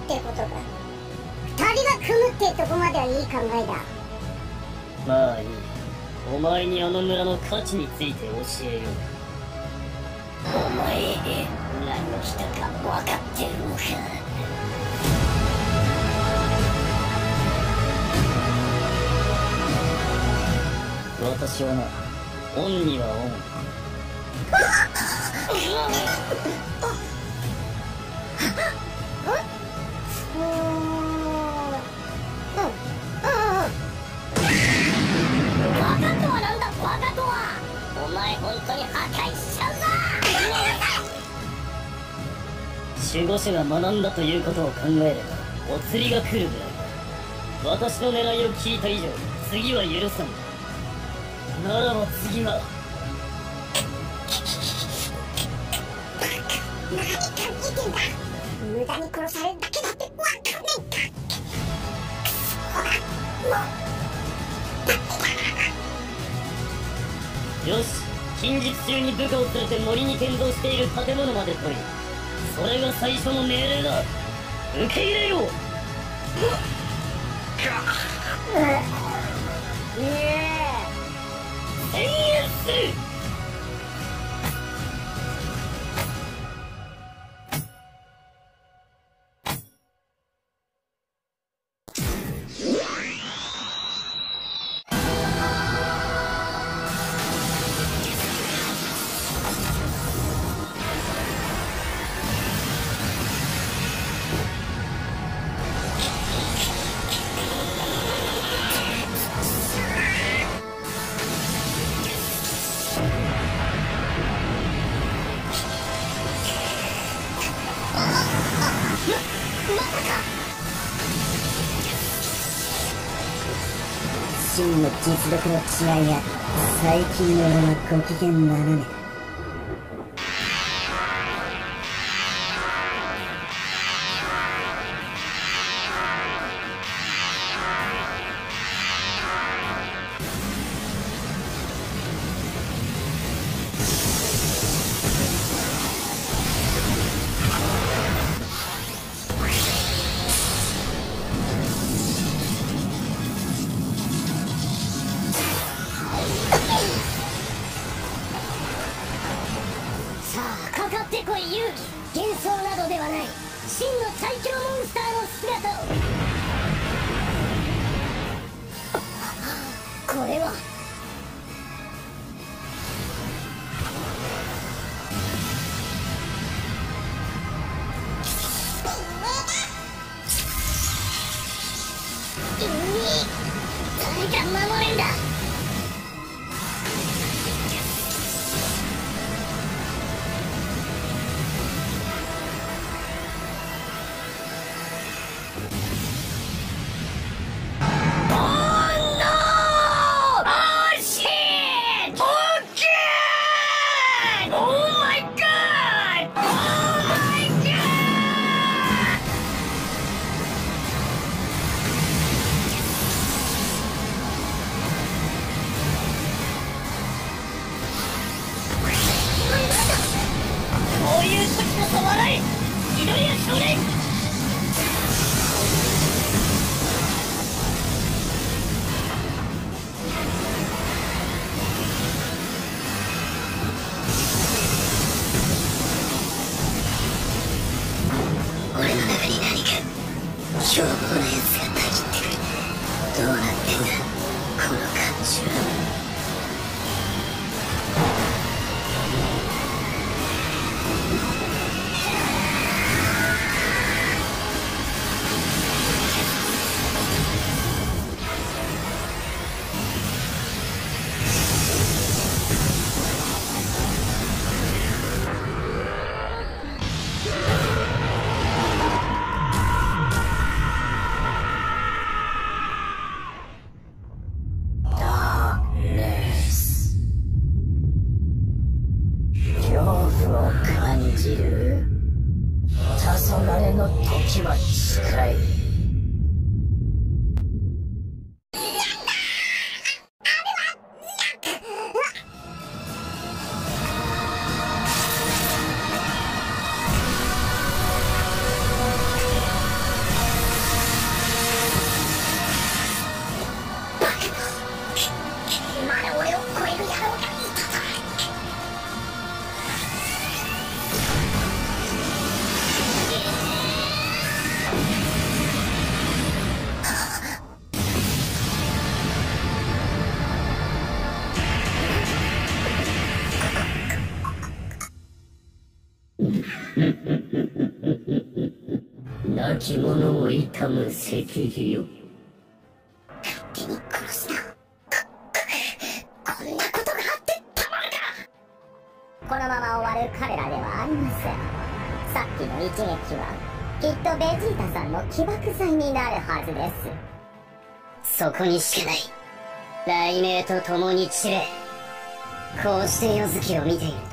ってことか。二人が組むってとこまではいい考えだ。 まあいい。お前にあの村の価値について教えよう。お前何をしたか分かってるのか。私はな、恩には恩。バカとはなんだ、バカとは。お前本当に破壊しちゃうぞ。守護者が学んだということを考えればお釣りが来るぐらいだ。私の狙いを聞いた以上次は許さん。ならば次は何考えてんだ。無駄に殺されるだけだってわかんないか。 よし、近日中に部下を連れて森に建造している建物まで来い。それが最初の命令だ。受け入れよう。宣言する。 真の実力の違いや最近の俺はご機嫌斜めだ。 幻想などではない、真の最強モンスターの姿を。これは誰が守れんだ。こういう時こそ笑え、緑谷少年。 俺の中に何か凶暴なやつがたぎってる。どうなってんだこの感じは。感じる。黄昏の時は近い。 き者を悼む赤儀よ。 勝手に殺すな。こんなことがあってたまるか。 このまま終わる彼らではありません。さっきの一撃はきっとベジータさんの起爆剤になるはずです。 そこにしかない。雷鳴と共に散れ。こうして夜月を見ていると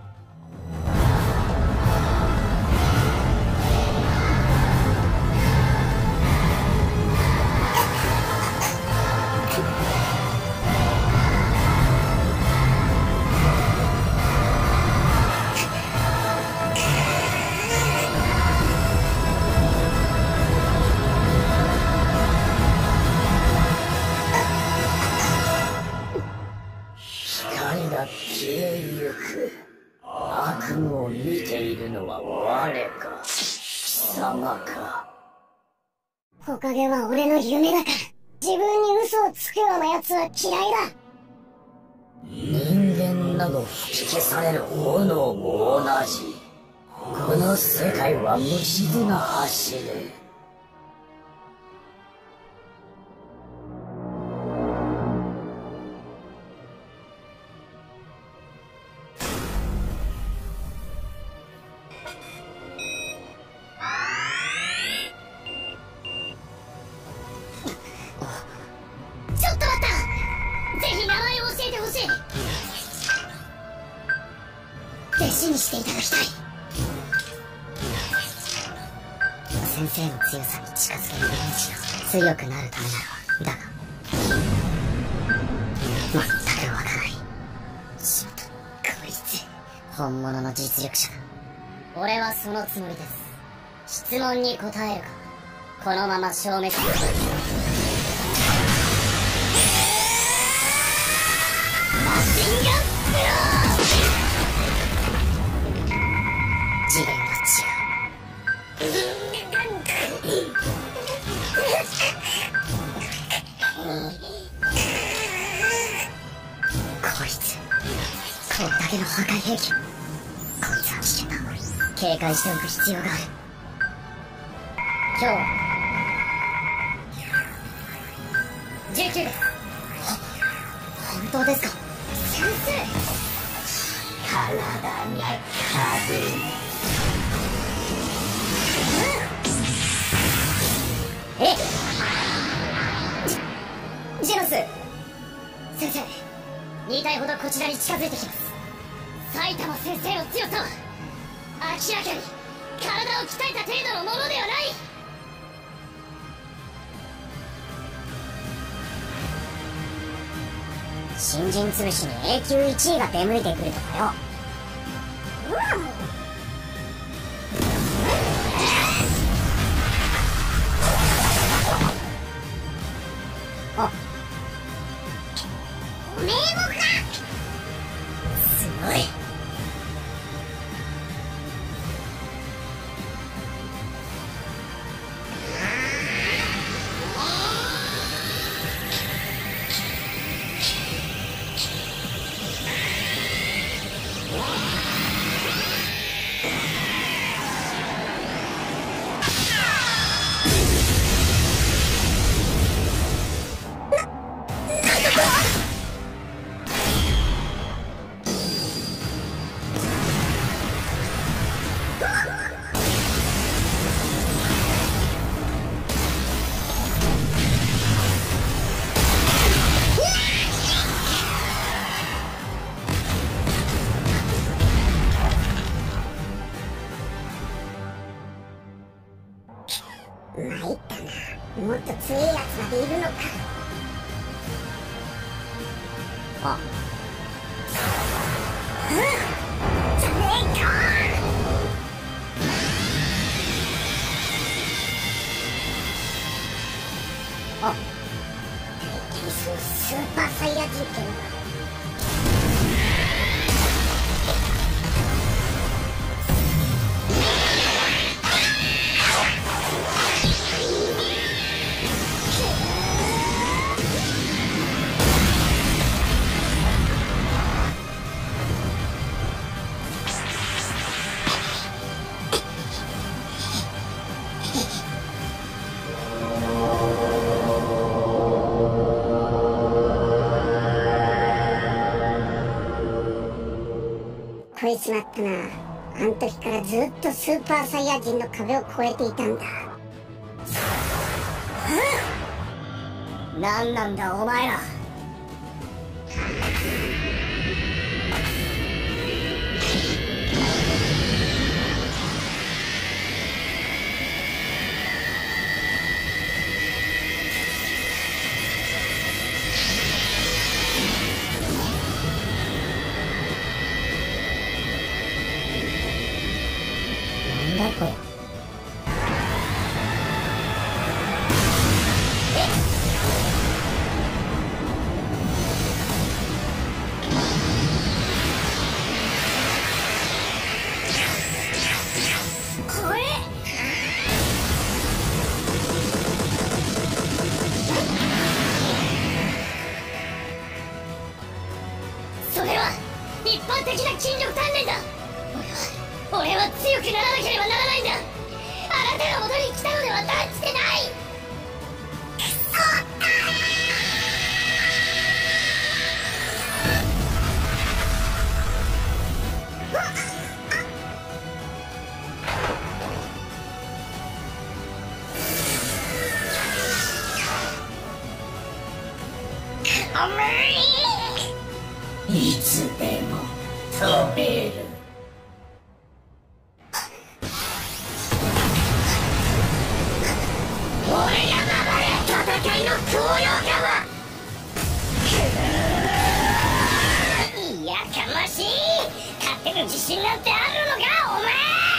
光が消えゆく。悪夢を見ているのは我か貴様か。 火影は俺の夢だから、自分に嘘をつくような奴は嫌いだ。 人間など吹き消される炎も同じ。この世界は無静な橋で。 ちょっと待った。ぜひ名前を教えてほしい。弟子にしていただきたい。 先生の強さに近づけるイメージが強くなるためなら。だが全くわからない。しまった。こいつ本物の実力者だ。 俺はそのつもりです。質問に答えるか、このまま消滅する。 マシンガンブロー。 次元がこいつこれだけの破壊兵器。こいつは危険だ。警戒しておく必要がある。 今日19です。 本当ですか。 先生。 体が軽い。 え、ジェノス先生、 2体ほどこちらに近づいてきます。埼玉先生の強さは明らかに体を鍛えた程度のものではない。 新人潰しに A 級1位が出向いてくるとかよ。あ、 名目だ。 すごい。 参ったな。もっと強いやつまでいるのか。 あ、 じゃねえか。 あ、 体験数スーパーサイヤ人権だ。 超えちまったな。あの時からずっとスーパーサイヤ人の壁を越えていたんだ。 何なんだお前ら。なんだこれ。それは一般的な筋力鍛錬だ。俺は強くならなければならないんだ。あなたが戻りに来たのでは断じてない。 いつでも飛べる。俺が守れ戦いの高揚感は。 いやかましい。勝てる自信なんてあるのかお前。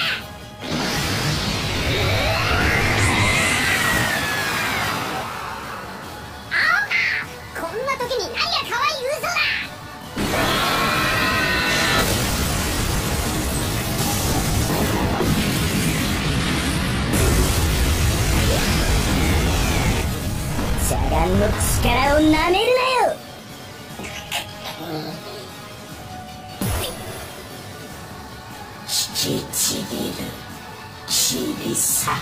青がこんな時に何や可愛い嘘だ。邪眼の力をなめるなよ。 引きちぎる、切り裂く。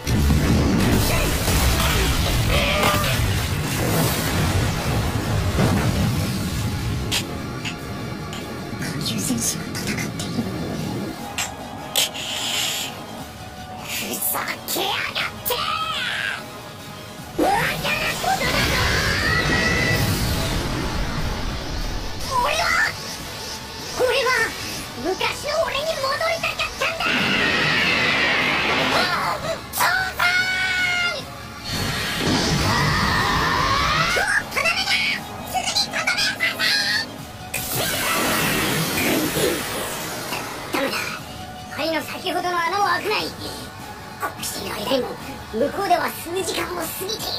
怪獣戦士が戦っている。 ふざけやがってー。バカなことだぞ。俺は昔の俺に戻りたかったんだ。父さん。とどめだ。すぐにとどめをさせ。ダメだ。針の先ほどの穴も開かない。こうしている間にも向こうでは数時間も過ぎている。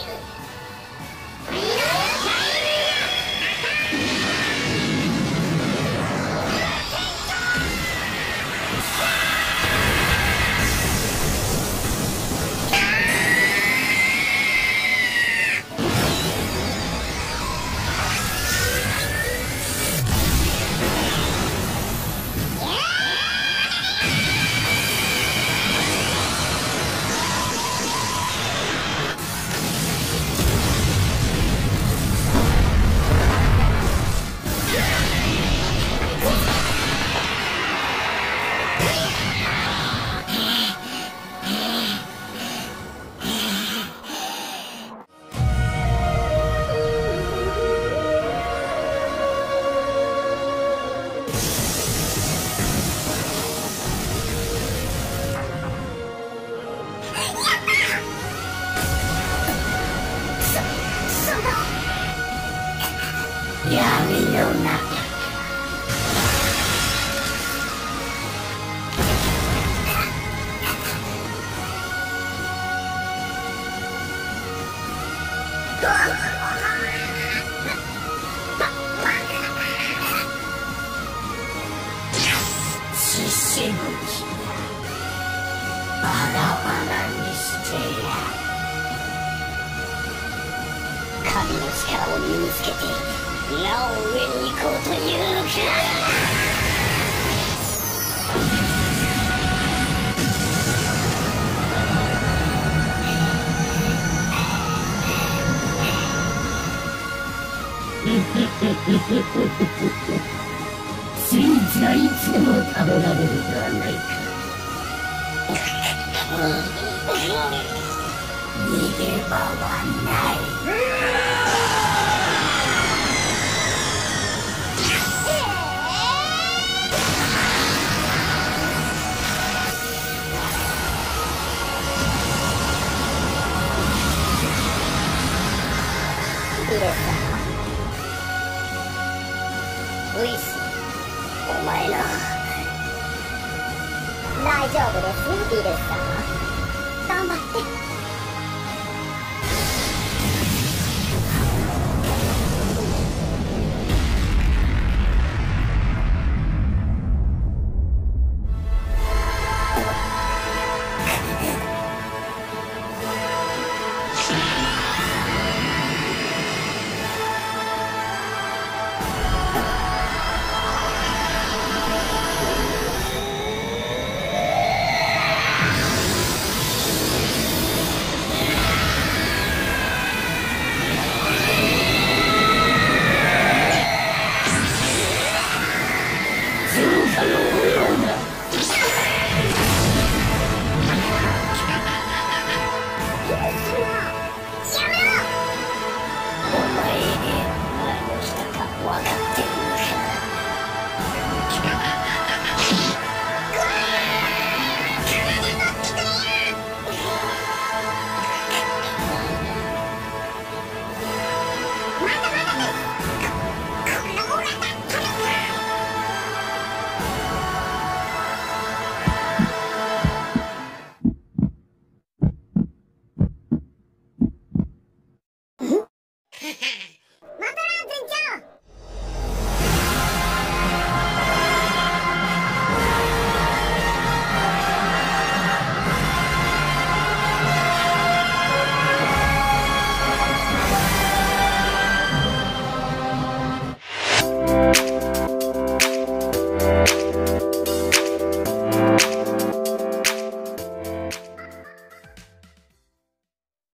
闇の中。血しぶきバラバラにしてやる。 神の力を身につけてなお上に行こうというのか。 スイーツがいつでも食べられるではないか。逃げ場はない。 イルスウィス、お前の大丈夫ですよ、イルス様。頑張って。